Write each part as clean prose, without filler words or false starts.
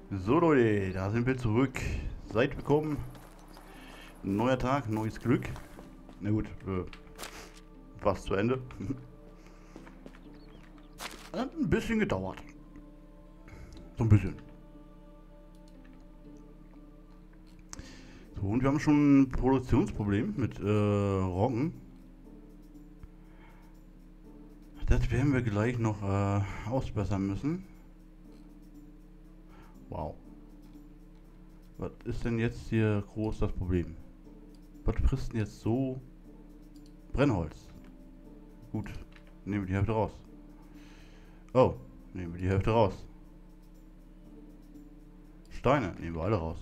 So Leute, da sind wir zurück. Seid willkommen. Neuer Tag, neues Glück. Na gut, fast zu Ende. Hat ein bisschen gedauert. So ein bisschen. So, und wir haben schon ein Produktionsproblem mit Roggen. Das werden wir gleich noch ausbessern müssen. Wow. Was ist denn jetzt hier groß das Problem? Was frisst denn jetzt so Brennholz? Gut, nehmen wir die Hälfte raus. Oh, nehmen wir die Hälfte raus. Steine nehmen wir alle raus.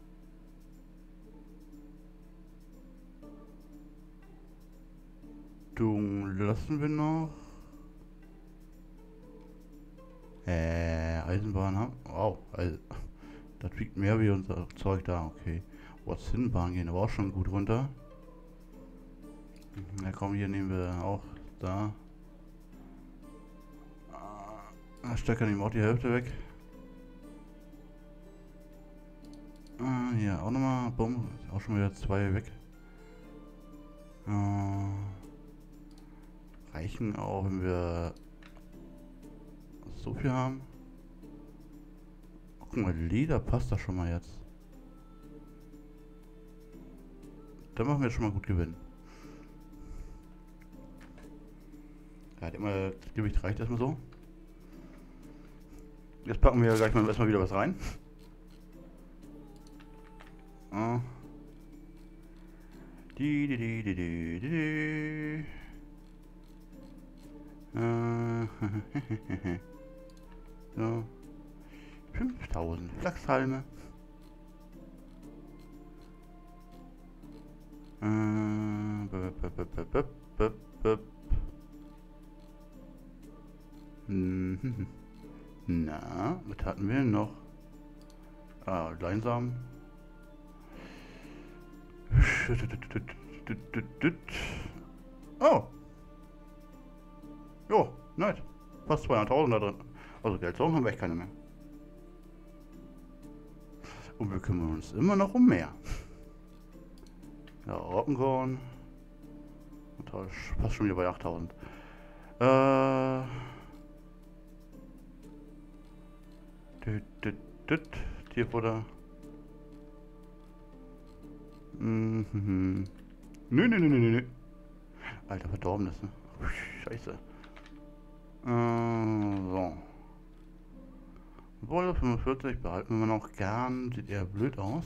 Dung lassen wir noch. Eisenbahn haben. Wow, das wiegt mehr wie unser Zeug da, okay. Watson-Bahn gehen aber auch schon gut runter. Na komm, hier nehmen wir auch da. Stecker nehmen wir auch die Hälfte weg. Hier auch nochmal. Bumm, auch schon wieder 2 weg. Reichen auch, wenn wir so viel haben. Guck mal, Leder passt da schon mal jetzt. Da machen wir jetzt schon mal gut Gewinn. Ja, das Gewicht reicht erstmal so. Jetzt packen wir gleich mal erstmal wieder was rein. So. 5000 Flachshalme. Na, was hatten wir noch? Leinsamen. Oh. Jo, nice. Fast 200.000 da drin. Also Geldsorgen haben wir echt keine mehr. Und wir kümmern uns immer noch um mehr. Ja, Roggenkorn. Toll, fast schon wieder bei 8.000. Tierfutter. Nö. Alter, Verdorbenes, ne? Scheiße. So. Wolle 45 behalten wir noch gern. Sieht eher blöd aus.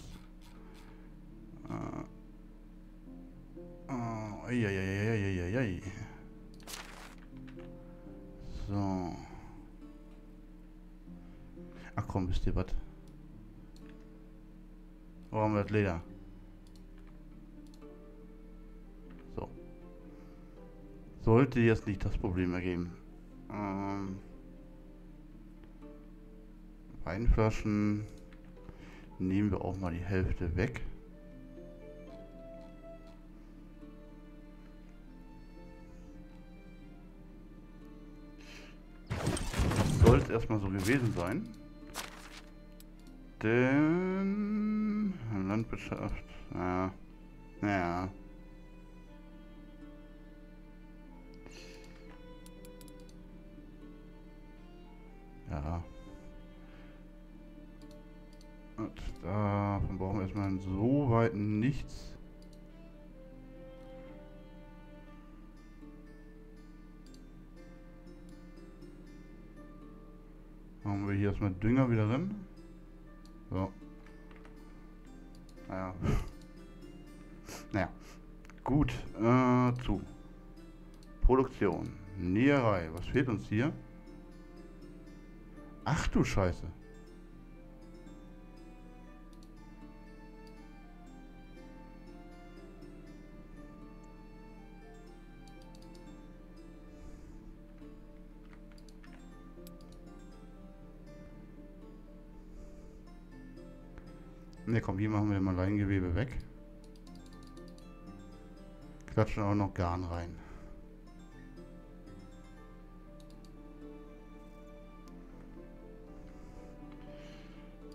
Eieieiei. So. Ach komm, wisst ihr was? Wo haben wir das Leder? So. Sollte jetzt nicht das Problem ergeben. Weinflaschen nehmen wir auch mal die Hälfte weg. Soll es erstmal so gewesen sein. Denn Landwirtschaft, naja. Ja. Und davon brauchen wir erstmal so weit nichts. Machen wir hier erstmal Dünger wieder drin. So. Naja. Gut. Zu. Produktion. Näherei. Was fehlt uns hier? Ach du Scheiße. Ne, komm, hier machen wir mal Leingewebe weg. Klatschen auch noch Garn rein.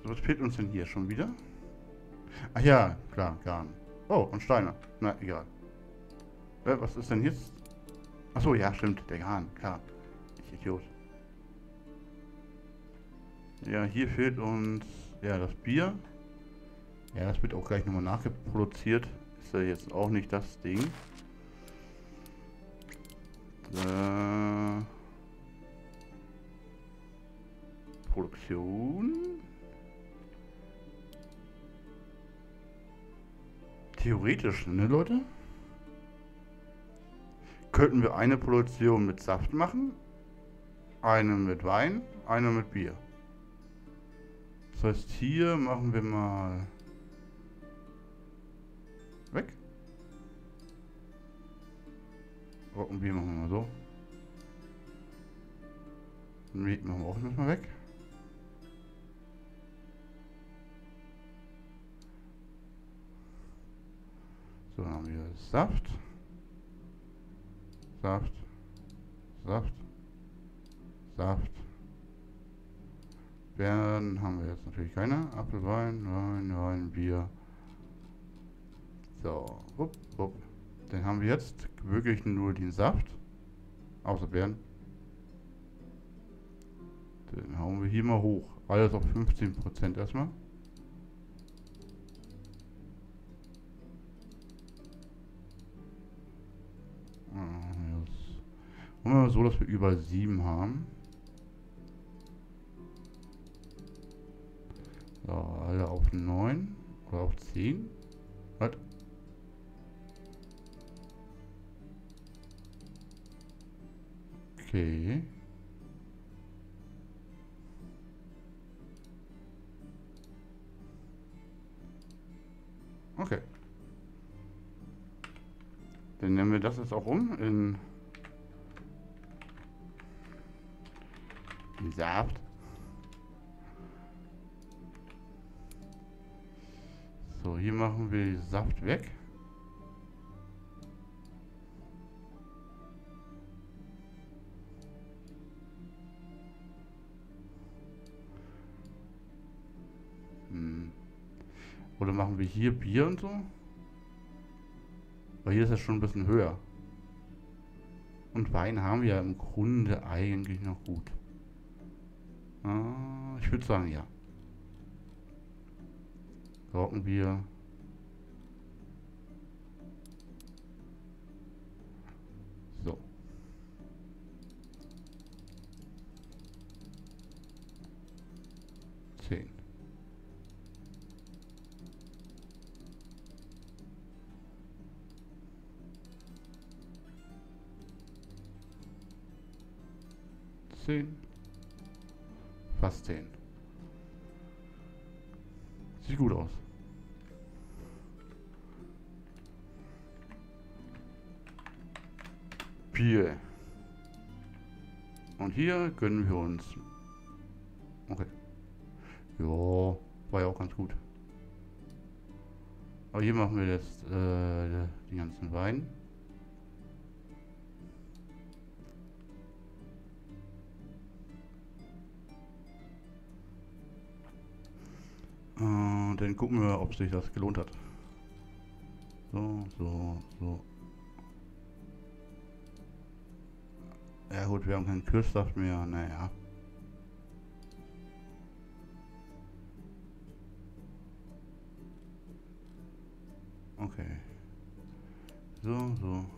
Was fehlt uns denn hier schon wieder? Ach ja, klar, Garn. Oh, und Steine. Na, egal. Was ist denn jetzt? Achso, ja, stimmt, der Garn, klar. Ich Idiot. Ja, hier fehlt uns ja das Bier. Ja, das wird auch gleich nochmal nachgeproduziert. Ist ja jetzt auch nicht das Ding. Produktion. Theoretisch, ne Leute? Könnten wir eine Produktion mit Saft machen, eine mit Wein, eine mit Bier. Das heißt, hier machen wir mal weg. Roggenbier machen wir mal so. Meat machen wir auch nicht mal weg. So, dann haben wir Saft. Saft. Saft. Saft. Beeren haben wir jetzt natürlich keine. Apfelwein, Wein, Bier. So, wupp, wupp. Dann haben wir jetzt wirklich nur den Saft. Außer Beeren. Den hauen wir hier mal hoch. Alles auf 15% erstmal. Und wir so, dass wir überall 7 haben. So, alle auf 9 oder auf 10. Halt. Okay. Okay. Dann nehmen wir das jetzt auch um in Saft. So, hier machen wir Saft weg. Oder machen wir hier Bier und so? Weil hier ist es schon ein bisschen höher. Und Wein haben wir ja im Grunde eigentlich noch gut. Ich würde sagen, ja. Roggenbier. So. Zehn. Fast 10. Sieht gut aus. Bier. Und hier gönnen wir uns. Okay. Ja, war ja auch ganz gut. Aber hier machen wir jetzt den ganzen Wein. Dann gucken wir, ob sich das gelohnt hat. So. Ja gut, wir haben keinen Kühlsaft mehr, naja. Okay. So.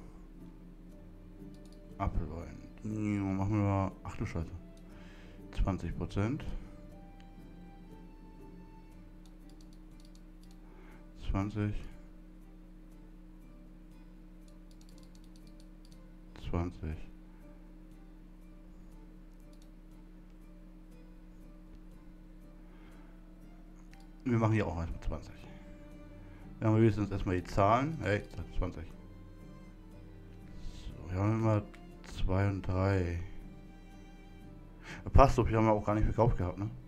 Apfelwein. Machen wir, ach du Scheiße. 20%. 20. Wir machen hier auch erstmal 20. Dann haben wir höchstens erstmal die Zahlen. Hey, 20. So, hier haben wir mal 2 und 3. Passt doch, wir haben ja auch gar nicht verkauft gehabt, ne?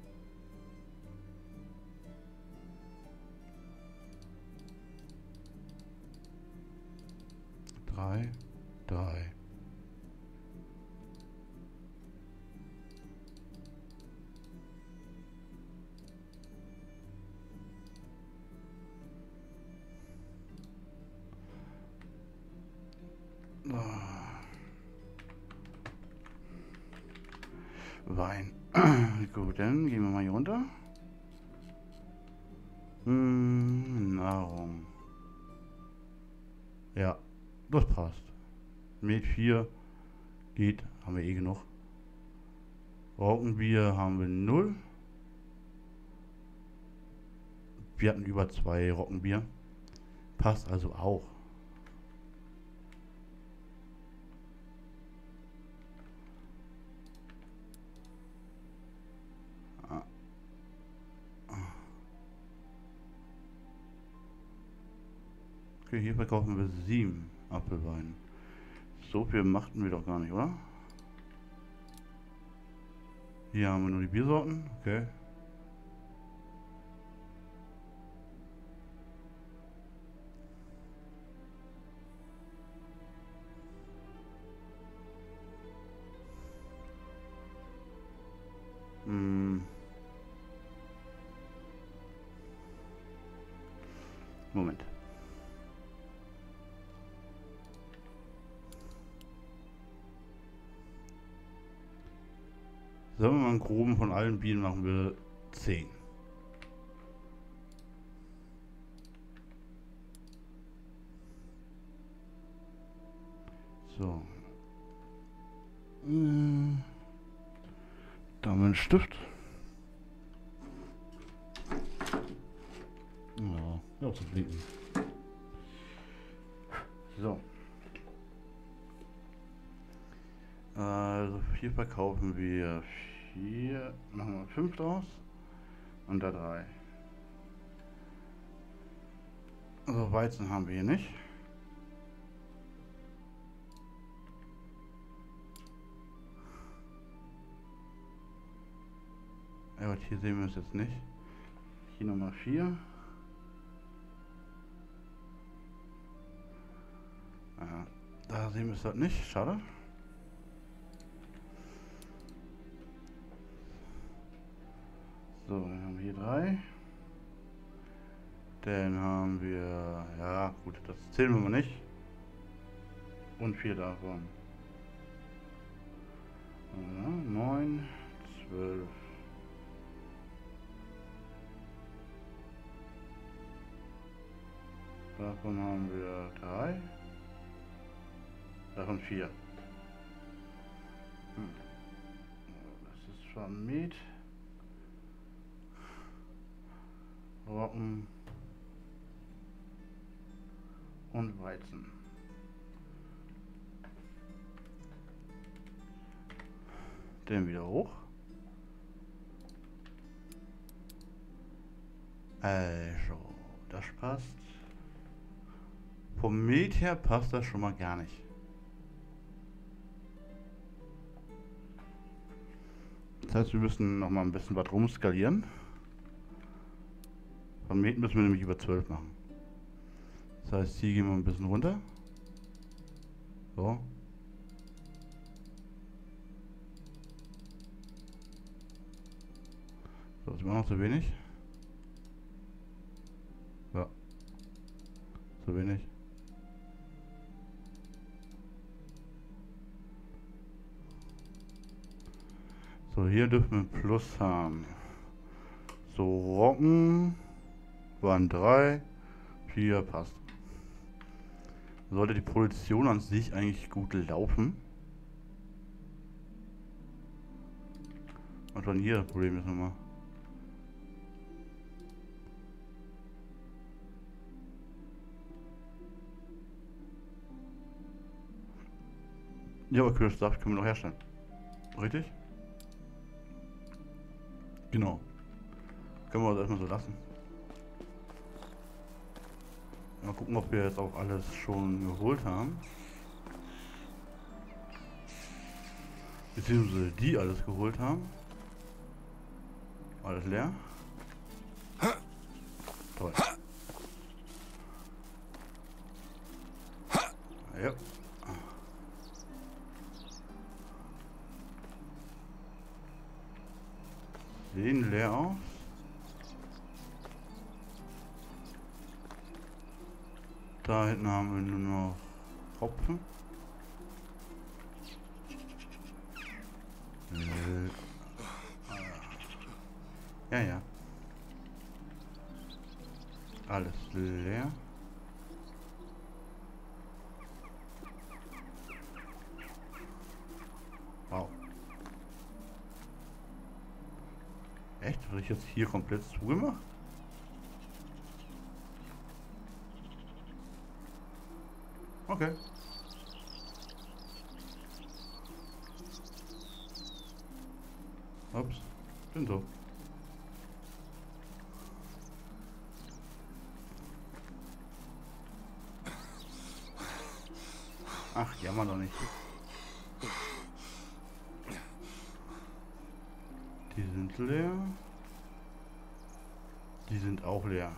3. Apfelwein. Gut, dann gehen wir mal hier runter. Nahrung. Ja, das passt. Met 4 geht, haben wir eh genug. Roggenbier haben wir 0. Wir hatten über 2 Roggenbier. Passt also auch. Okay, hier verkaufen wir 7 Apfelwein. So viel machten wir doch gar nicht, oder? Hier haben wir nur die Biersorten. Okay. Moment. Sagen wir mal einen groben von allen Bieren machen wir 10. So. Da haben wir einen Stift. Ja, zu blinken. So. Also hier verkaufen wir 4, machen wir 5 draus und da 3. Also Weizen haben wir hier nicht. Ja, hier sehen wir es jetzt nicht. Hier Nummer 4. Da sehen wir es halt nicht, schade. So, dann haben wir hier 3. Dann haben wir, ja gut, das zählen wir mal nicht. Und 4 davon. 9, 12. Davon haben wir 3. Davon 4. Das ist schon Met. Roggen und Weizen. Den wieder hoch. Also, das passt. Vom Met her passt das schon mal gar nicht. Das heißt, wir müssen noch mal ein bisschen was rumskalieren. Vom Met müssen wir nämlich über 12 machen. Das heißt, hier gehen wir ein bisschen runter. So. So, ist immer noch zu wenig. Ja. Zu wenig. So, hier dürfen wir ein Plus haben. So, Roggen waren 3, 4 passt. Sollte die Produktion an sich eigentlich gut laufen. Und dann hier das Problem ist nochmal. Ja, aber Kirschsaft können wir noch herstellen. Richtig? Genau. Können wir das erstmal so lassen. Mal gucken, ob wir jetzt auch alles schon geholt haben. Beziehungsweise die alles geholt haben. Alles leer. Toll. Ja. Sehen leer aus. Da hinten haben wir nur noch Hopfen. Ja, ja. Alles leer. Wow. Echt? Habe ich jetzt hier komplett zugemacht? Okay. Ups. Bin so. Ach, jammer doch nicht. Die sind leer. Die sind auch leer.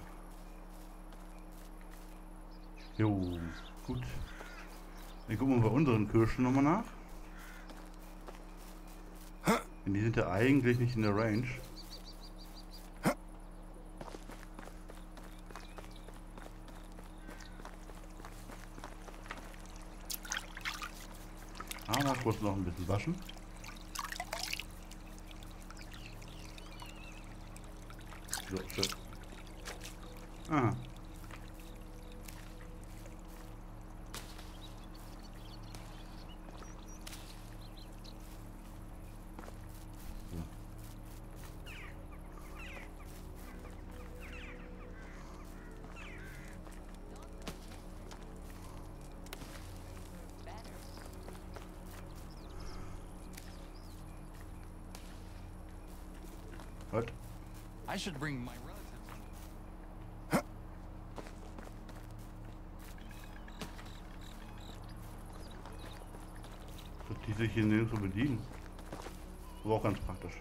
Jo, gut. Dann gucken wir bei unseren Kirschen nochmal nach. Denn die sind ja eigentlich nicht in der Range. Aber kurz noch ein bisschen waschen. So, schön. Aha. Was? I should bring my relatives. Dass die sich hier nirgendwo bedienen. Aber auch ganz praktisch.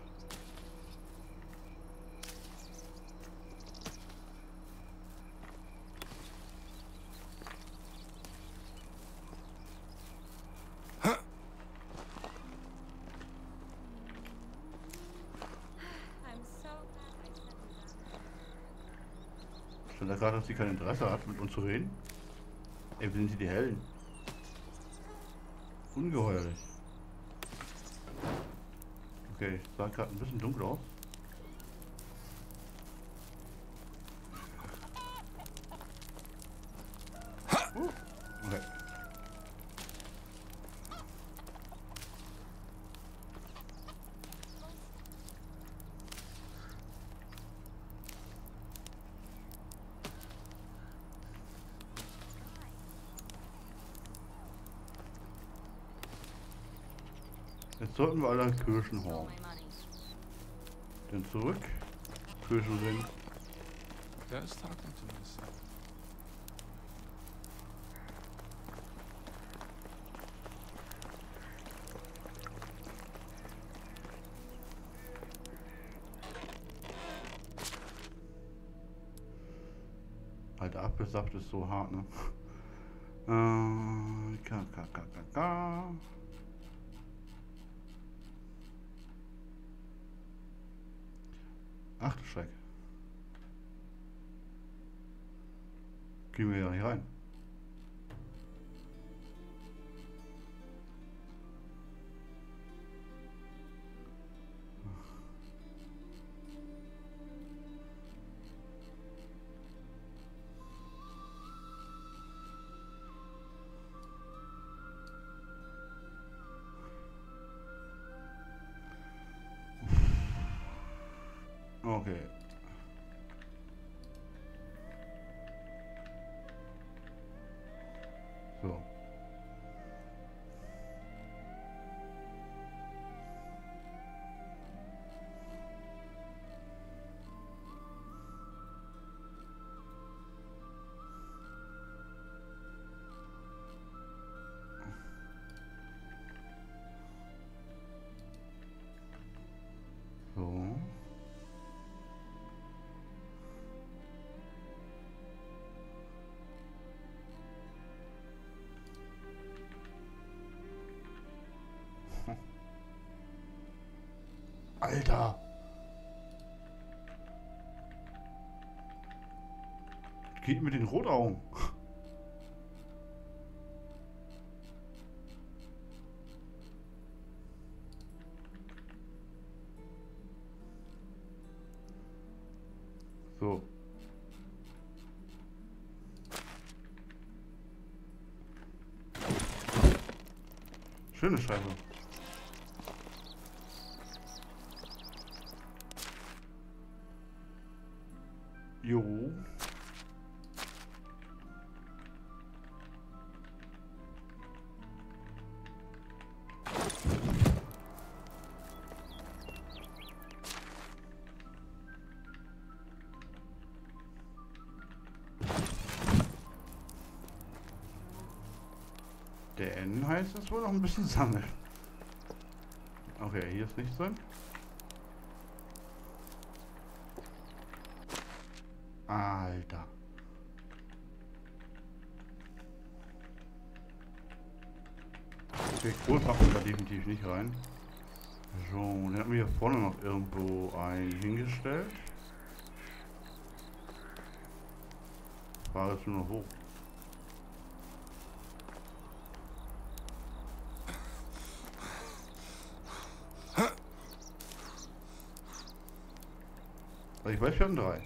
Stand da gerade, dass sie kein Interesse hat, mit uns zu reden? Ey, wir sind hier die Helden. Ungeheuerlich. Okay, sah gerade ein bisschen dunkel aus. Okay. Jetzt sollten wir alle Kirschen hauen. Dann zurück. Kirschen sind. Just talking to myself. Alter, Apfelsaft ist so hart, ne? K. 8 Schreck. Kriegen wir ja nicht rein. Okay. So. So. Alter! Geht mit den Rotaugen. So. Schöne Scheibe. Jo. Der N heißt es wohl noch ein bisschen sammeln. Okay, hier ist nichts drin. Alter. Okay, Kohl packen wir da definitiv nicht rein. So, dann haben wir hier vorne noch irgendwo einen hingestellt. Fahre jetzt nur noch hoch. Also ich weiß, wir haben 3.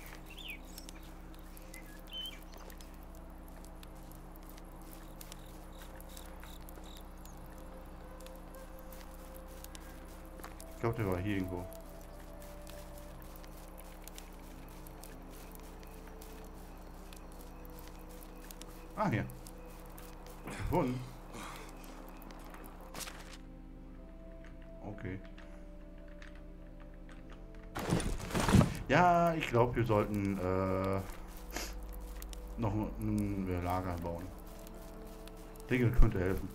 Ich glaube, der war hier irgendwo. Ah, hier. Gefunden. Okay. Ja, ich glaube, wir sollten noch ein Lager bauen. Ich denke, das könnte helfen.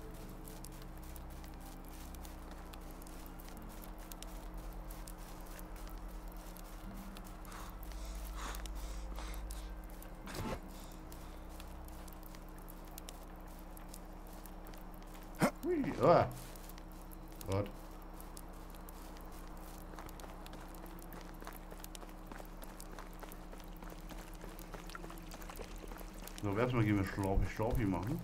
Hui, ah. Gott. So, erstmal gehen wir Schlaufi machen.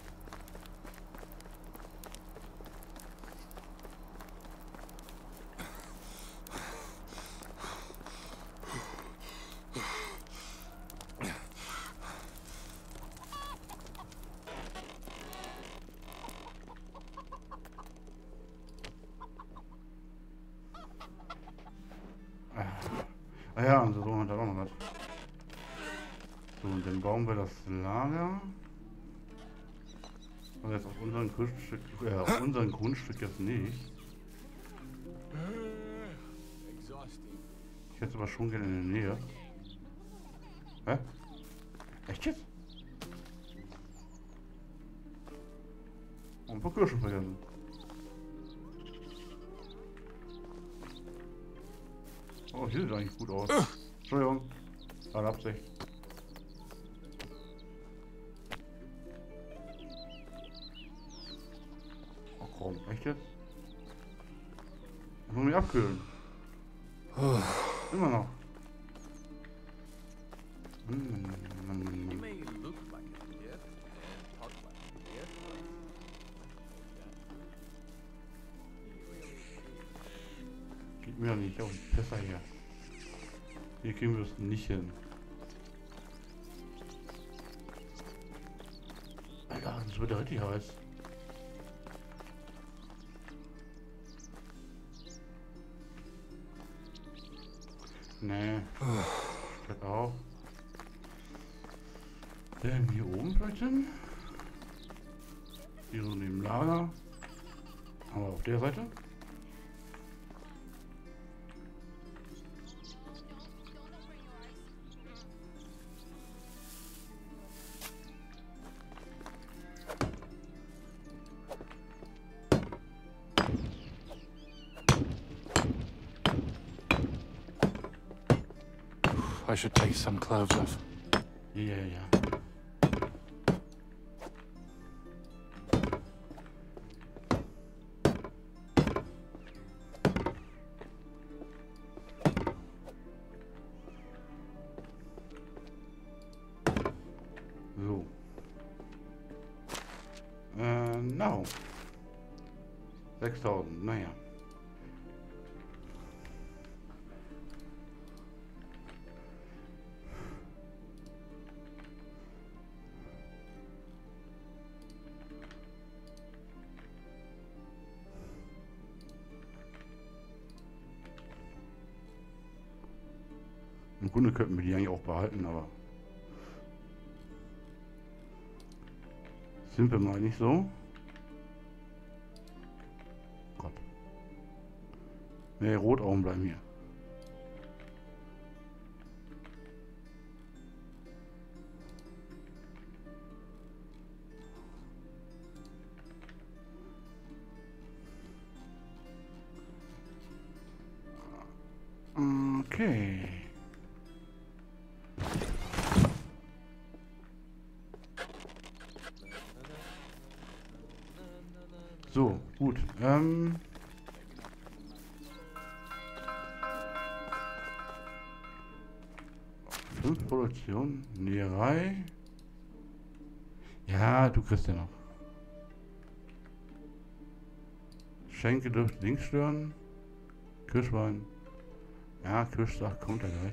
Ah ja, unser Sohn hat da auch noch was. So, und dann bauen wir das Lager. Aber jetzt auf unserem Grundstück jetzt nicht. Ich hätte es aber schon gerne in der Nähe. Hä? Echt jetzt? Und ein paar Kirschen vergessen. Oh, hier sieht eigentlich gut aus. Entschuldigung. War Absicht. Oh komm, echt jetzt? Ich muss mich abkühlen. Immer noch. Geht mir doch nicht auf die Pisser hier. Hier kriegen wir es nicht hin. Alter, das wird ja richtig heiß. Nee. Steht auch. Hier oben vielleicht hin. Hier so neben Lager. Aber auf der Seite. I should take some clothes off. Ja. So. No. 6000, naja. Im Grunde könnten wir die eigentlich auch behalten, aber sind wir mal nicht so. Gott. Ne, Rotaugen bleiben hier. Okay. So, gut. 5 Produktion, Näherei. Ja, du kriegst ja noch. Schenke dürfte links stören. Kirschwein. Ja, Kirschsaft kommt ja gleich.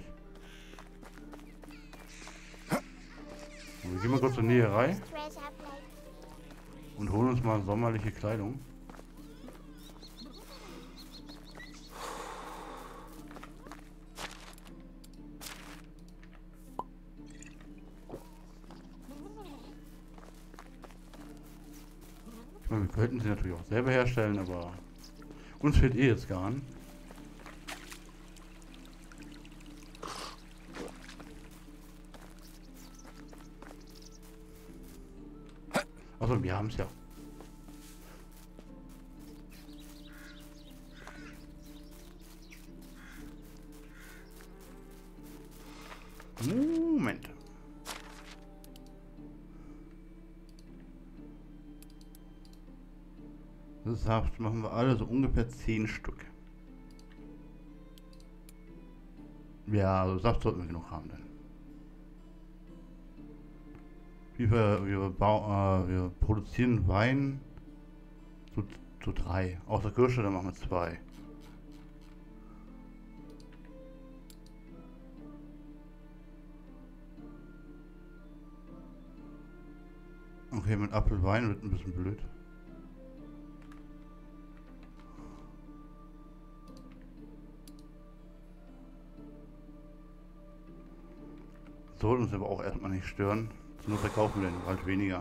Und wir gehen mal kurz zur Näherei und holen uns mal sommerliche Kleidung. Ich meine, wir könnten sie natürlich auch selber herstellen, aber uns fehlt eh jetzt Garn. Also wir haben es ja. Moment. Das Saft machen wir alle so ungefähr 10 Stück. Ja, also Saft sollten wir genug haben dann. Wir produzieren Wein zu 3. Außer Kirsche, dann machen wir 2. Okay, mit Apfelwein wird ein bisschen blöd. Soll uns aber auch erstmal nicht stören. Nur verkaufen wir dann halt weniger.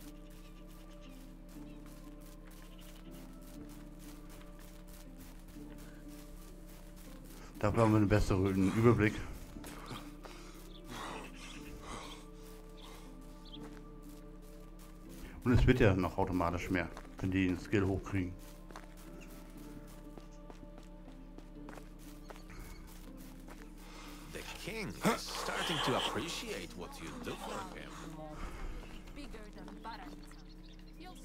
Dafür haben wir einen besseren Überblick. Und es wird ja noch automatisch mehr, wenn die den Skill hochkriegen. The king is starting to appreciate what you do for him. Bigger than Baran. You'll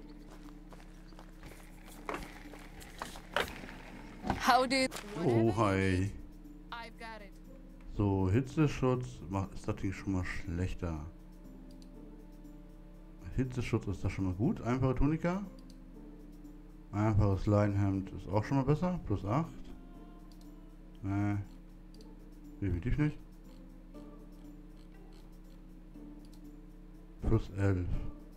see. How did? Oh, hi. I've got it. So, Hitzeschutz ist das Ding schon mal schlechter. Hitzeschutz ist das schon mal gut. Einfache Tunika. Einfaches Leinenhemd ist auch schon mal besser. Plus 8. Definitiv nicht. Plus 11.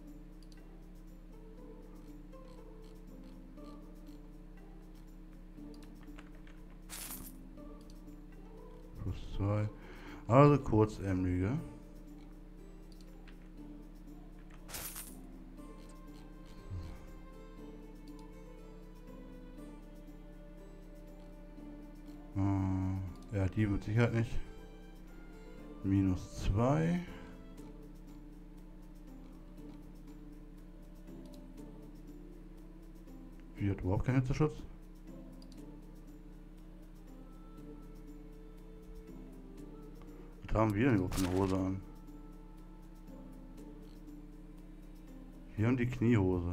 Plus 2. Also kurzärmelige. Ja, die mit Sicherheit nicht. Minus 2. Die hat überhaupt keinen Hitzeschutz. Da haben wir eine offene Hose an. Wir haben die Kniehose.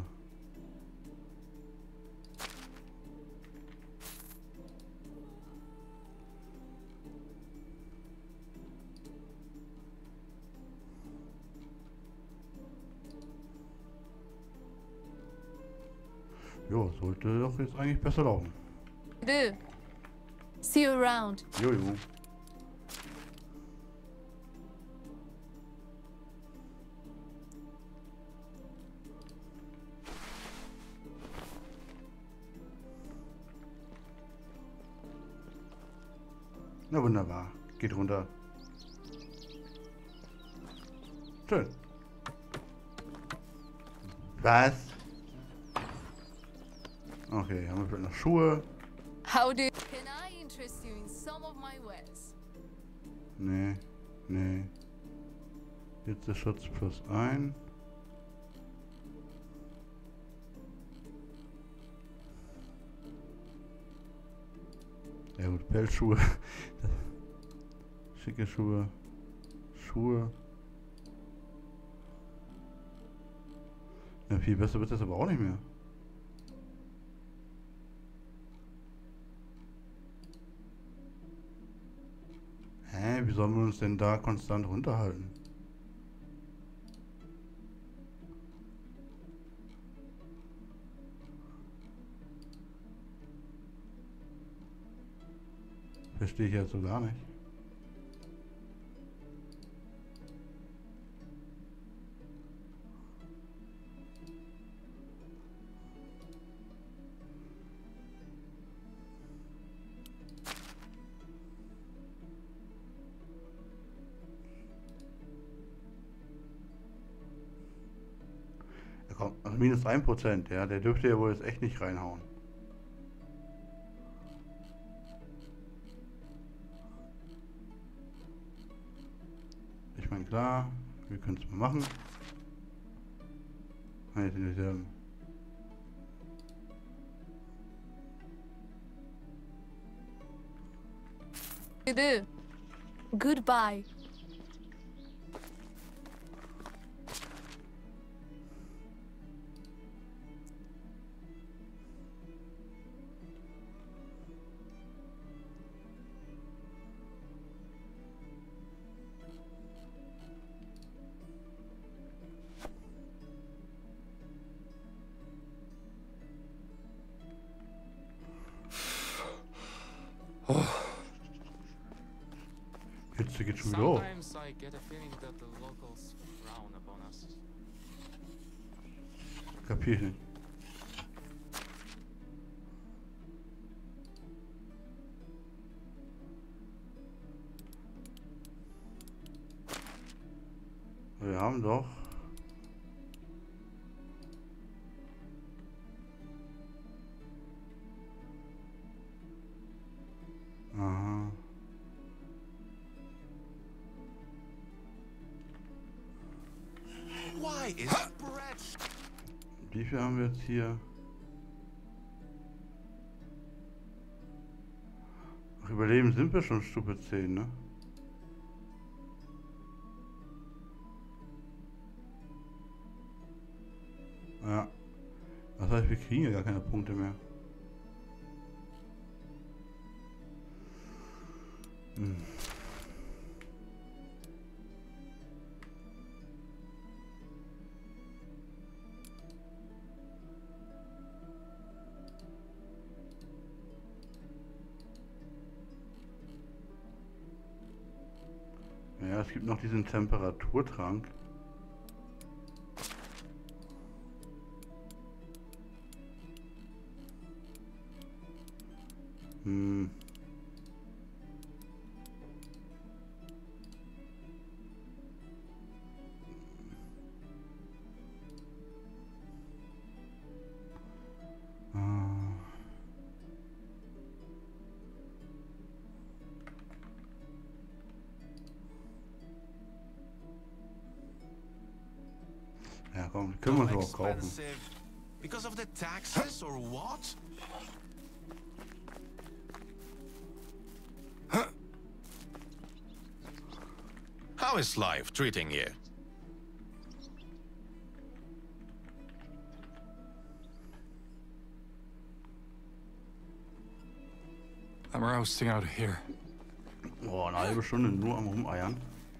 Jo, sollte doch jetzt eigentlich besser laufen. Do. See you around. Jojo. Na wunderbar. Geht runter. Schön. Was? Okay, haben wir vielleicht noch Schuhe? How do... Can I interest you in some of my wares? Nee, nee. Jetzt der Schutz plus 1. Ja gut, Pelzschuhe. Schicke Schuhe. Schuhe. Ja, viel besser wird das aber auch nicht mehr. Hä, wie sollen wir uns denn da konstant runterhalten? Verstehe ich jetzt so gar nicht. Ja, komm, also minus 1%, ja, der dürfte ja wohl jetzt echt nicht reinhauen. Ich meine, klar, wir können es mal machen. Nein, jetzt sind wir You do. Goodbye. Hitze geht schon wieder hoch. Sometimes I get a feeling that the locals frown upon us. Kapier ich nicht. Wir haben doch. Aha. Why is bread? Wie viel haben wir jetzt hier? Ach, Überleben sind wir schon Stufe 10, ne? Ja. Das heißt, wir kriegen ja gar keine Punkte mehr. Hm. Ja, es gibt noch diesen Temperaturtrank. Hm. Ah. Ja, komm, die können wir uns auch kaufen. Expensive. Because of the taxes or what? How is life treating you? I'm roasting out here. Oh, eine halbe Stunde nur am Rumeiern.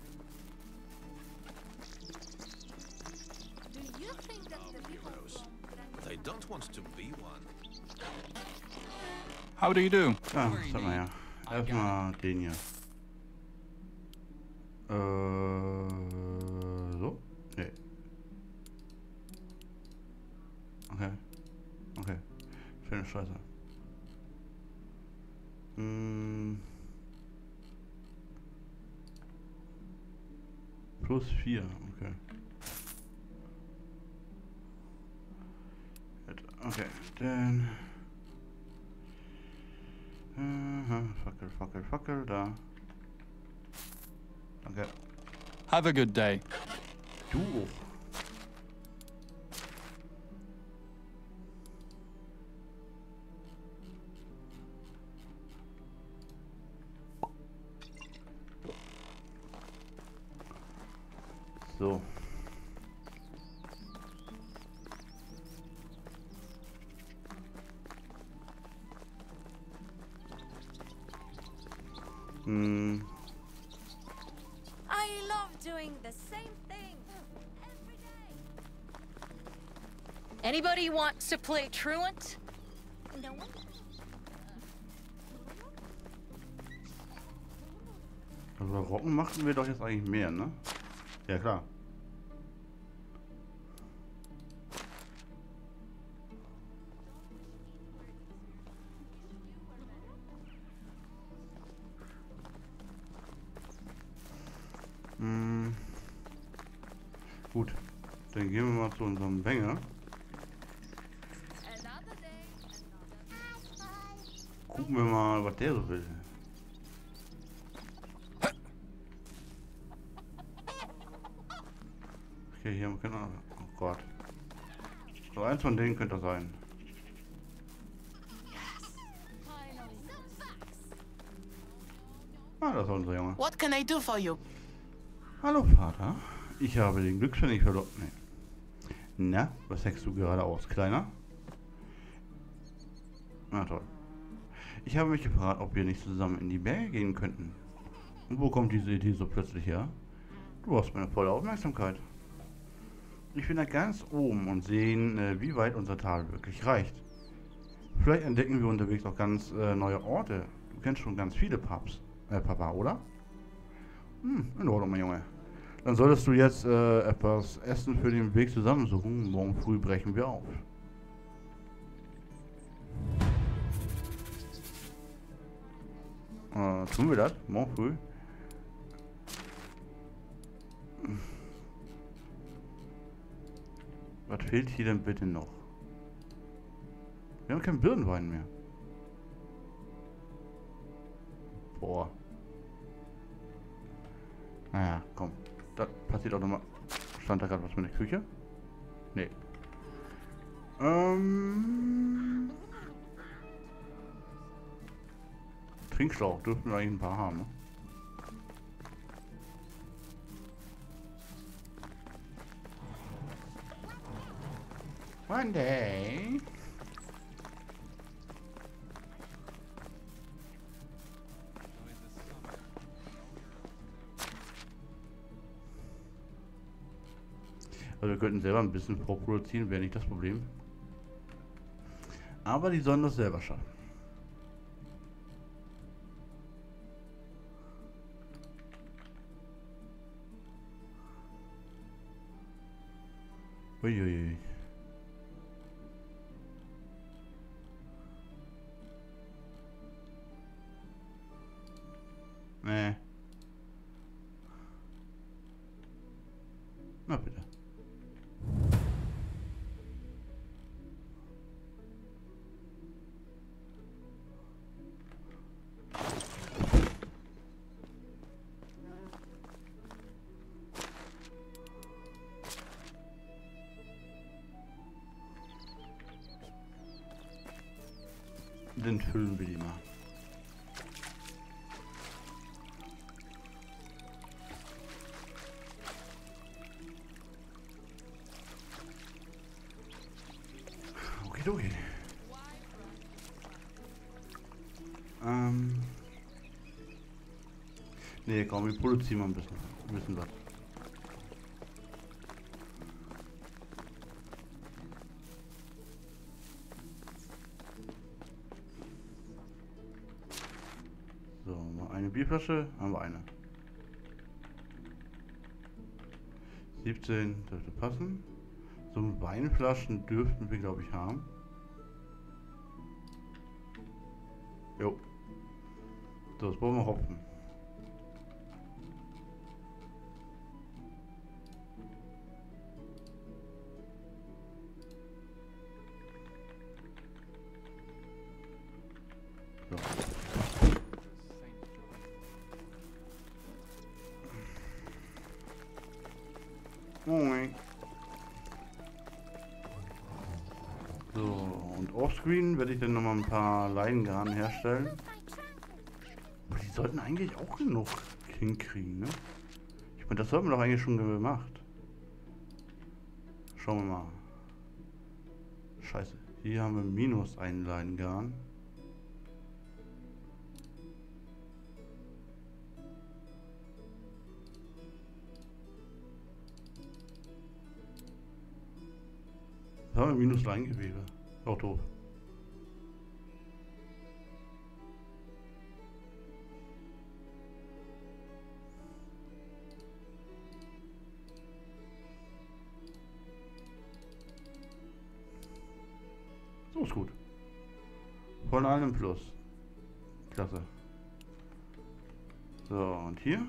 Do you think that the people But I don't want to be one. How do you do? Ja, was haben wir ja. Erstmal den hier. So? Nee. Okay. Okay. Schöne Scheiße. Plus 4, okay. Okay, dann... Fackel, da. Danke. Have a good day. Du auch. So. I love doing the same thing every day. Anybody wants to play truant? No one? Also Rocken machten wir doch jetzt eigentlich mehr, ne? Ja, klar. Gut, dann gehen wir mal zu unserem Bänger. Another day, another... Gucken wir mal, was der so will. Okay, hier haben wir keine... Oh Gott. So, eins von denen könnte das sein. Finally. Some facts. Ah, das ist unser Junge. What can I do for you? Hallo Vater, ich habe den Glücksschein verloren. Nee. Na, was hackst du gerade aus, Kleiner? Na toll. Ich habe mich gefragt, ob wir nicht zusammen in die Berge gehen könnten. Und wo kommt diese Idee so plötzlich her? Du hast meine volle Aufmerksamkeit. Ich bin da ganz oben und sehen, wie weit unser Tal wirklich reicht. Vielleicht entdecken wir unterwegs auch ganz neue Orte. Du kennst schon ganz viele Pubs, Papa, oder? In Ordnung, mein Junge. Dann solltest du jetzt etwas Essen für den Weg zusammensuchen. Morgen früh brechen wir auf. Tun wir das? Morgen früh? Was fehlt hier denn bitte noch? Wir haben keinen Birnenwein mehr. Boah. Naja, komm. Das passiert auch nochmal. Stand da gerade was mit der Küche? Nee. Trinkschlauch dürften wir eigentlich ein paar haben, ne? One day. Also wir könnten selber ein bisschen vorproduzieren, wäre nicht das Problem. Aber die sollen das selber schaffen. Uiuiui. Nee. Na bitte. Dann füllen wir die mal. Okay. Nee, komm, wir produzieren mal ein bisschen was. So, mal eine Bierflasche, haben wir eine. 17 dürfte passen. So Weinflaschen dürften wir, glaube ich, haben. Jo. So, jetzt brauchen wir Hopfen. Moin. So, und offscreen werde ich dann nochmal ein paar Leinengarn herstellen. Aber die sollten eigentlich auch genug hinkriegen, ne? Ich meine, das sollten wir doch eigentlich schon gemacht. Schauen wir mal. Scheiße. Hier haben wir minus ein Leinengarn. Da haben wir minus Leingewebe. Auch doof. So ist gut. Von allen im Plus. Klasse. So, und hier?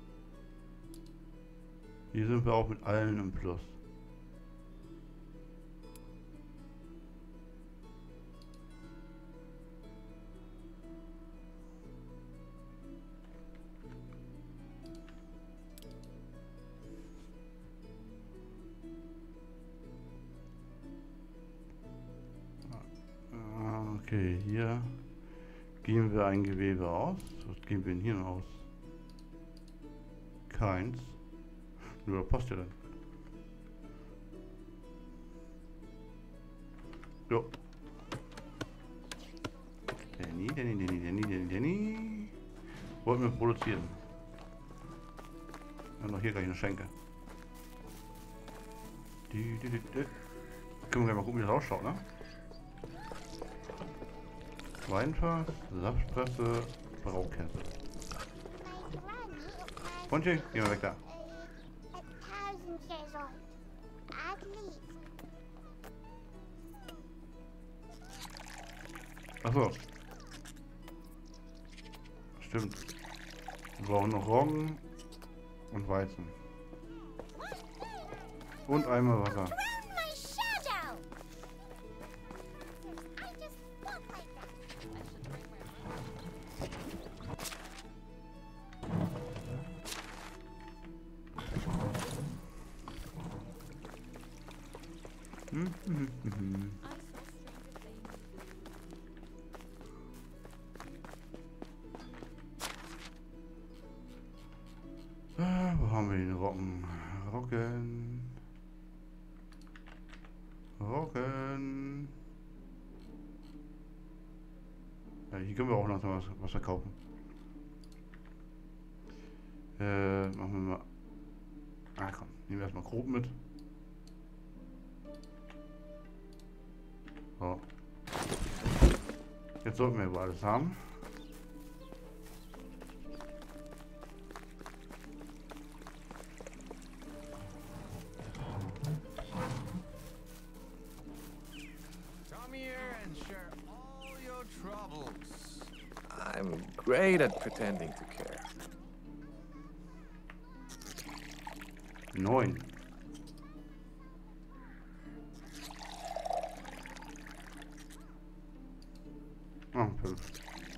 Hier sind wir auch mit allen im Plus. Okay, hier geben wir ein Gewebe aus. Was geben wir denn hier noch aus? Keins. Nur passt ja dann. Jo. Danny. Wollten wir produzieren. Wir haben noch hier gleich eine Schenke. Können wir gleich mal gucken, wie das ausschaut, ne? Weinfass, Saftpresse, Braukäse. Freundchen, geh mal weg da. 1,000 years old, at least. Achso. Stimmt. Wir brauchen noch Roggen und Weizen. Und einmal Wasser. Around my shadow. I just walk like that. Wo haben wir den Roggen? Roggen. Ja, hier können wir auch langsam was verkaufen. Machen wir mal. Ah komm, nehmen wir erstmal grob mit. So. Jetzt sollten wir aber alles haben. Come here and share all your troubles. I'm great at pretending to care. 9. Ah, 5.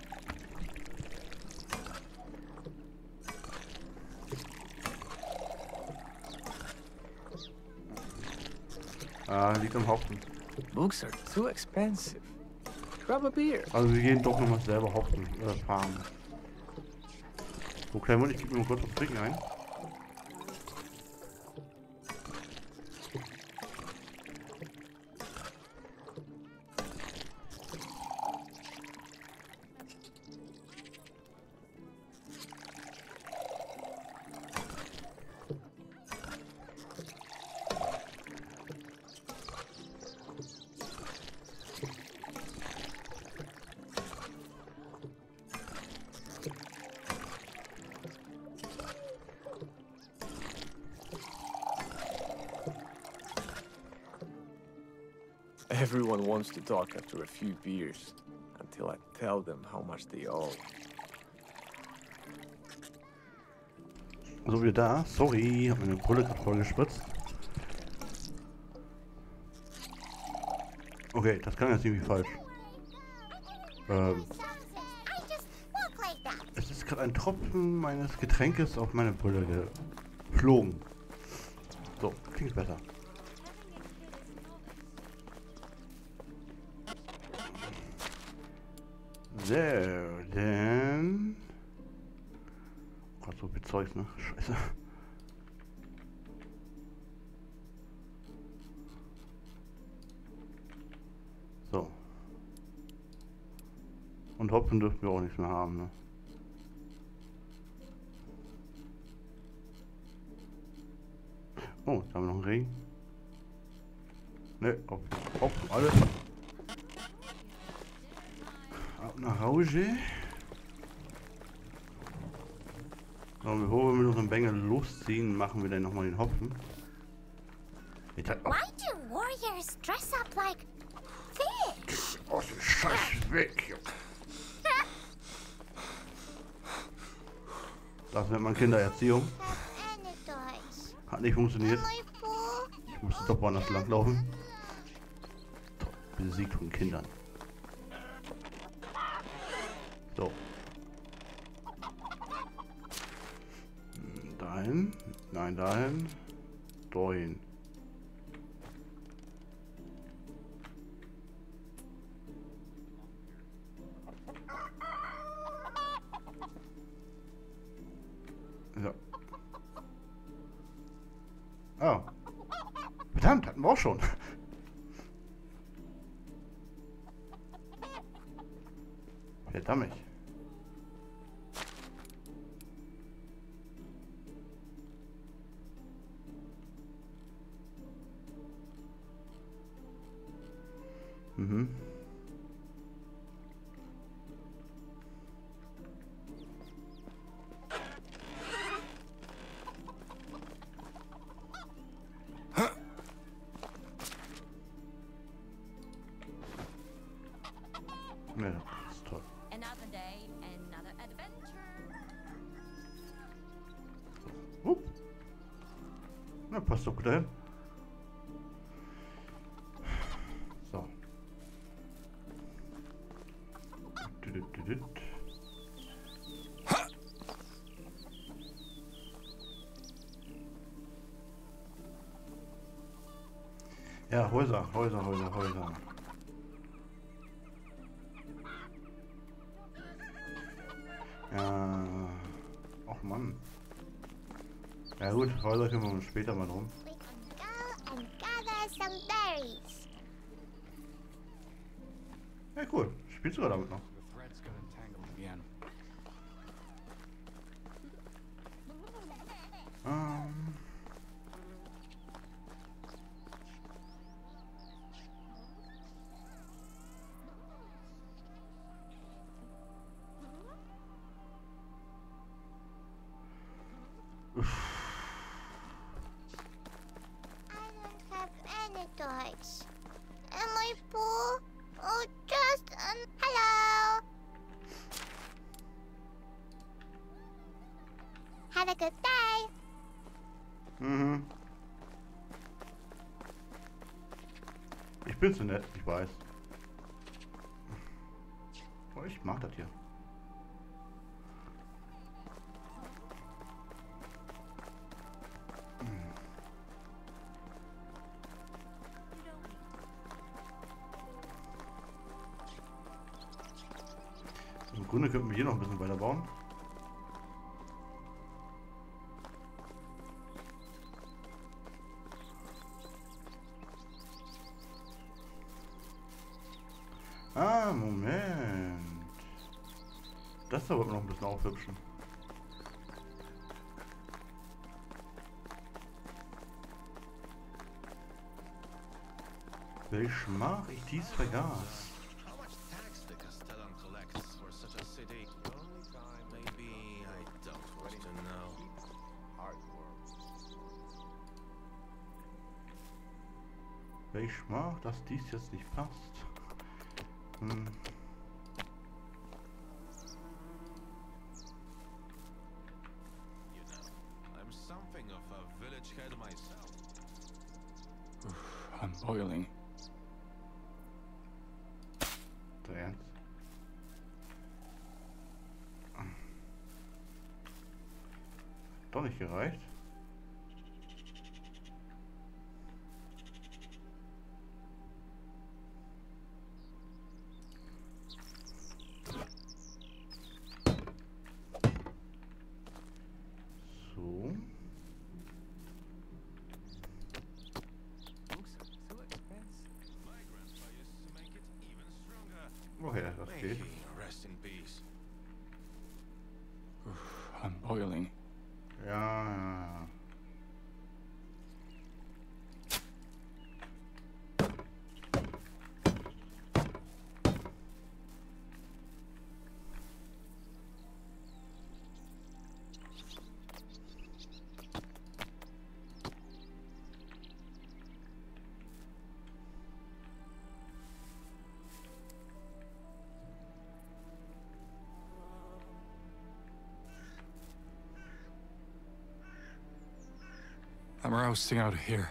Ah, liegt am Hopfen. Books are too expensive. Grab a beer. Also wir gehen doch nochmal selber Hopfen farmen. So, kleinen Moment, ich gebe mir mal kurz was Trinken ein. Everyone wants to talk after a few beers, until I tell them how much they owe. So, wieder da. Sorry, ich habe meine Brille gerade voll gespritzt. Okay, das kann jetzt irgendwie falsch. I just walk like that. Es ist gerade ein Tropfen meines Getränkes auf meine Brille geflogen. So, klingt besser. So, dann... Gott, so viel Zeugs, ne? Scheiße. So. Und Hopfen dürfen wir auch nicht mehr haben, ne? Oh, da haben wir noch einen Regen. Ne, auf alles. Ab nach Hause. So, bevor wir mit unserem Bengel losziehen, machen wir dann nochmal den Hopfen. Jetzt hat auch... Why do warriors dress up like fish? Aus dem Scheiß weg. Das nennt man Kindererziehung. Have anecdotes. Hat nicht funktioniert. My fool. Ich musste doch woanders langlaufen. Besiegt von Kindern. So. Dahin. Nein, dahin. Dahin. Ja. Oh. Verdammt, hatten wir auch schon. Verdammt. Mhm. Ja, das ist toll. Another day, another adventure. Na, passt doch gut dahin. So. Ja, Häuser. Ja. Och Mann. Ja gut, Häuser kümmern wir uns später mal drum. We can go and gather some berries. Ja cool, spielst du damit noch? The threads got entangled again. I don't have any toys. Am I poor? Oh, just hello. Have a good day. Mhm. Ich bin so nett, ich weiß. Oh, ich mag das hier. Im Grunde könnten wir hier noch ein bisschen weiter bauen. Ah, Moment. Das da wollten wir noch ein bisschen aufhübschen. Welch mag ich dies vergaß. How much tax the Castellan collects for such a city? Only time. Maybe I don't want to know. Welch mag, dass dies jetzt nicht passt. Hm. You know, I'm something of a village head myself. I'm boiling. Der Ernst? Doch nicht gereicht. So. Books are too expensive. My grandpa used to make it even stronger. Okay, das May geht. he rest in peace. I'm boiling. Ja, ja. I'm roasting out here.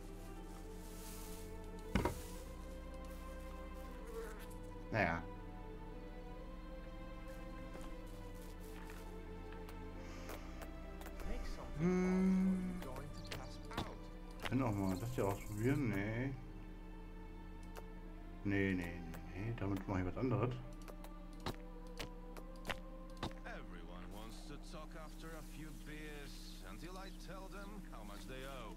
Naja. Make something or you're going to pass out. Können auch mal das hier ausprobieren. Nee. Nee. Damit mache ich was anderes. Everyone wants to talk after a few beers until I tell them how much they owe.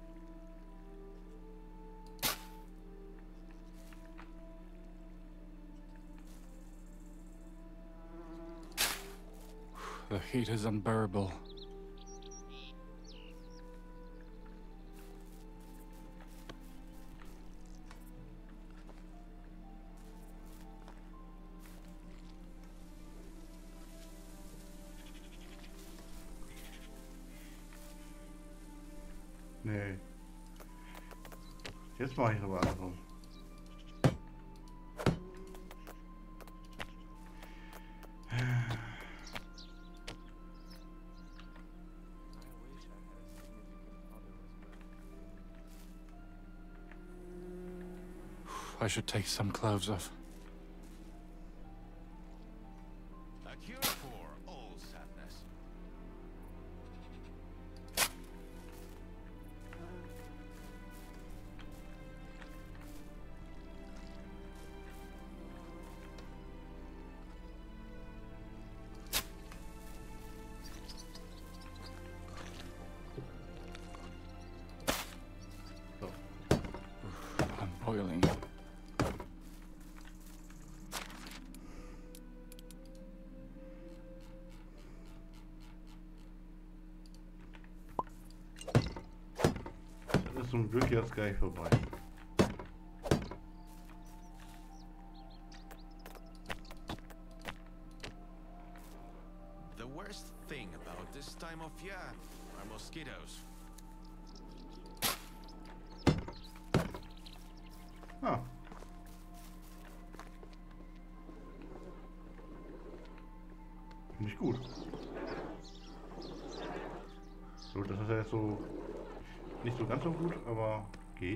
The heat is unbearable. Nee. Jetzt mache ich aber andersrum. I wish I had a significant other as well. I should take some clothes off. A cure for all sadness. So. I'm boiling. Das ist zum Glück jetzt gleich vorbei. The worst thing about this time of year are mosquitoes. Ah. Finde ich gut. So, das ist ja jetzt so nicht so ganz so gut, aber geht.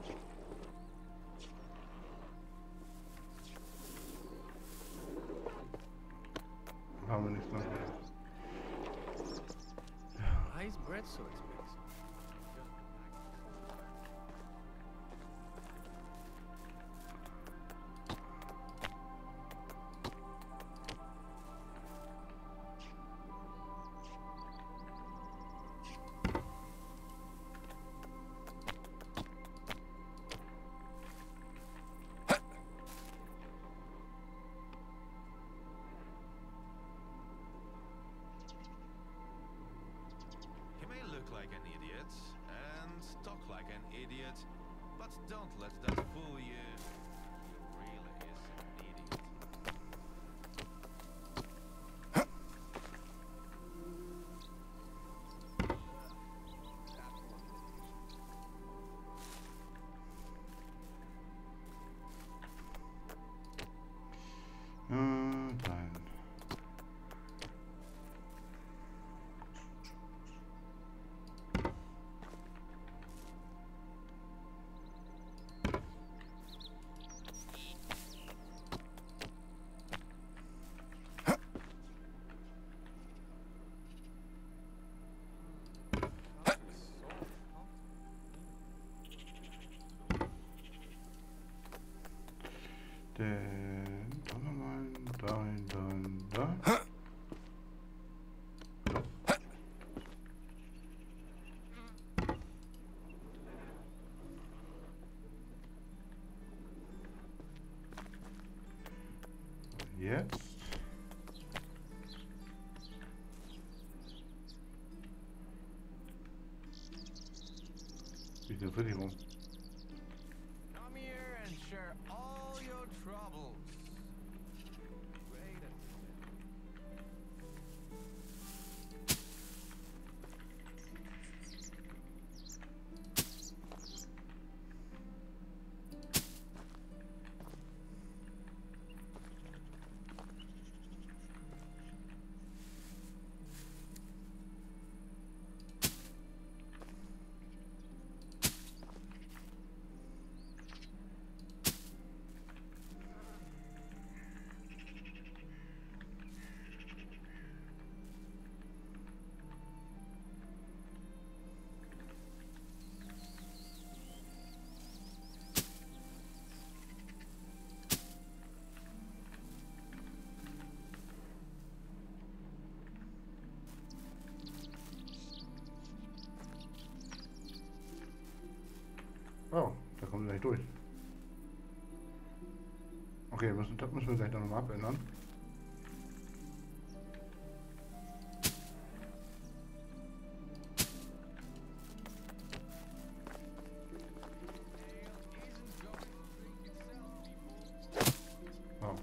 Haben wir nichts mehr. Why is bread so expensive? He may look like an idiot and talk like an idiot, but don't let that fool you. He really is an idiot. Nein. jetzt? Wie ist das richtig rum? Come here and share all your troubles. Great at Oh, da kommen wir gleich durch. Okay, das müssen wir gleich noch mal abändern. Oh.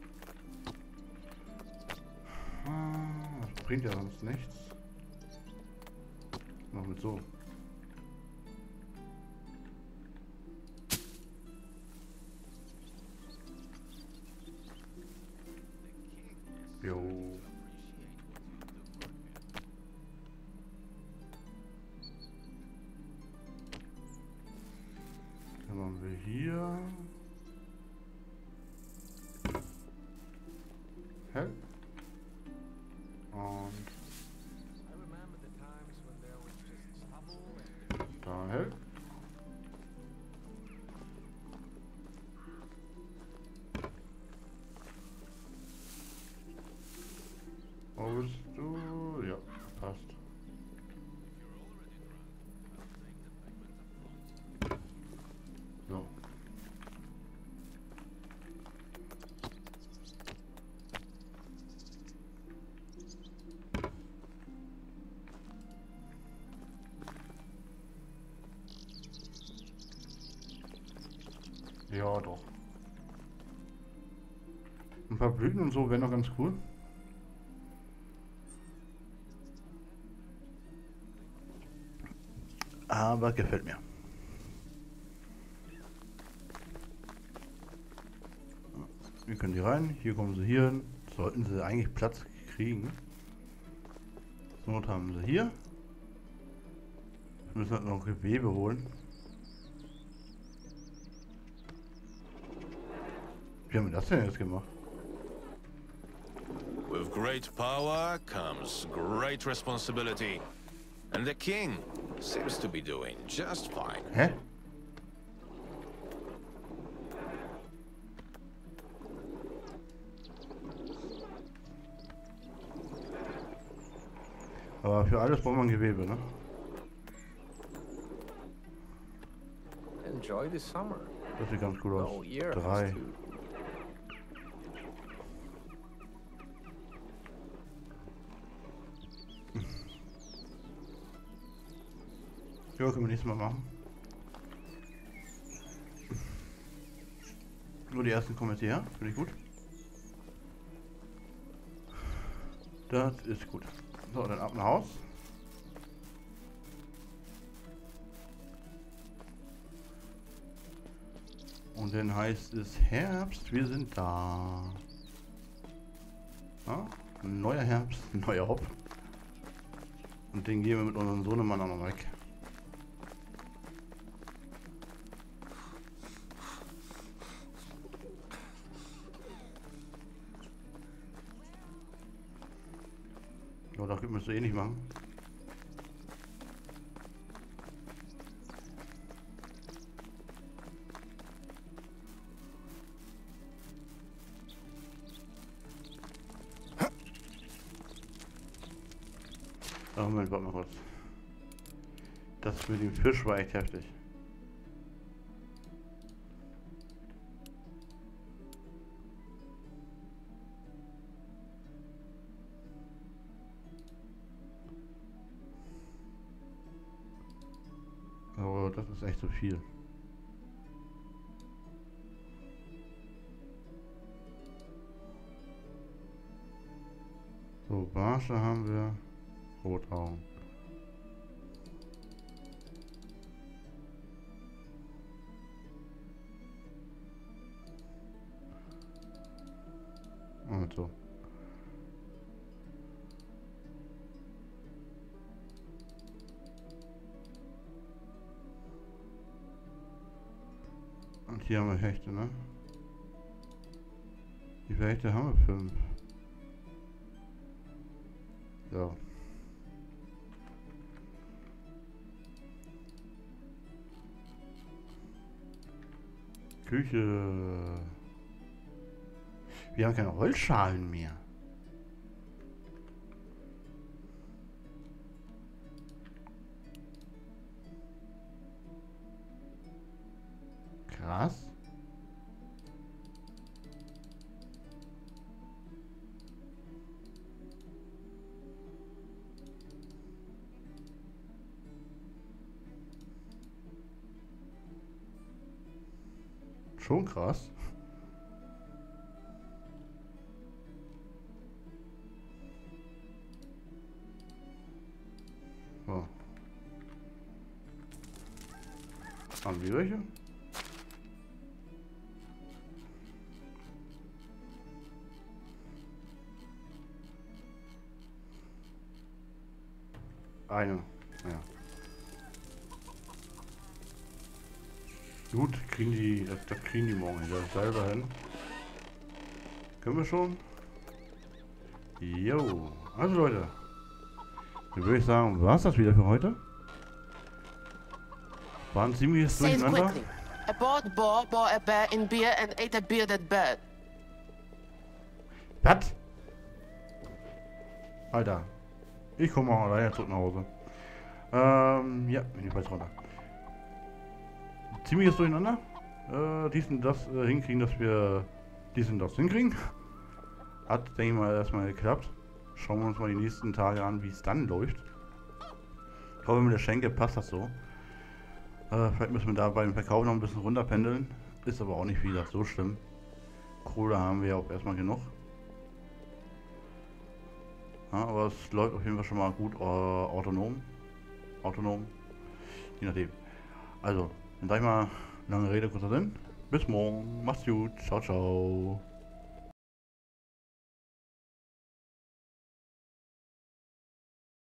Das bringt ja sonst nichts. Noch mit so. Jo. Dann machen wir hier. Hell. Und I remember the times when there was just trouble and da hell. Wo bist du? Ja, passt. So. Ja, doch. Ein paar Blüten und so wären noch ganz cool. Aber gefällt mir. Hier können die rein, hier kommen sie hier hin. Sollten sie eigentlich Platz kriegen. Zur Not haben sie hier. Wir müssen halt noch Gewebe holen. Wie haben wir das denn jetzt gemacht? With great power comes great responsibility. And the king seems to be doing just fine. Hä? Aber für alles braucht man Gewebe, ne? enjoy the summer. Das sieht ganz gut The aus. whole year 3. has to. Ja, können wir nächstes Mal machen. Nur die ersten kommen jetzt hierher. Finde ich gut. Das ist gut. So, dann ab nach Haus. Und dann heißt es Herbst, wir sind da. Ja, ein neuer Herbst, ein neuer Hopf. Und den gehen wir mit unserem Sohnemann auch noch weg. Ja, da müsst ihr eh nicht machen. Oh, Moment, warte mal kurz. Das mit dem Fisch war echt heftig. Das ist echt so viel. So, Barsche haben wir. Rotaugen. Und so. Und hier haben wir Hechte, ne? Wie viele Hechte haben wir? 5. So. Küche. Wir haben keine Holzschalen mehr. Krass. Schon krass. So. Haben wir welche? Eine. Ja. Gut, kriegen die, das kriegen die morgen wieder selber hin. Können wir schon? Jo. Also Leute. Dann würde ich sagen, war es das wieder für heute? War ein ziemliches Say it Durcheinander. quickly. A bought bought a bear in beer and ate a beer that bad. Was? Alter. Ich komme mal alleine zurück nach Hause. Ja, ich weiß runter. Ziemliches Durcheinander. Dies und das hinkriegen, dass wir dies und das hinkriegen. Hat, denke ich mal, erstmal geklappt. Schauen wir uns mal die nächsten Tage an, wie es dann läuft. Ich hoffe, mit der Schenke passt das so. Vielleicht müssen wir da beim Verkauf noch ein bisschen runterpendeln. Ist aber auch nicht, wie gesagt, so schlimm. Kohle haben wir ja auch erstmal genug. Ja, aber es läuft auf jeden Fall schon mal gut autonom. Je nachdem. Also, dann sag ich mal, lange Rede, kurzer Sinn. Bis morgen. Macht's gut. Ciao, ciao.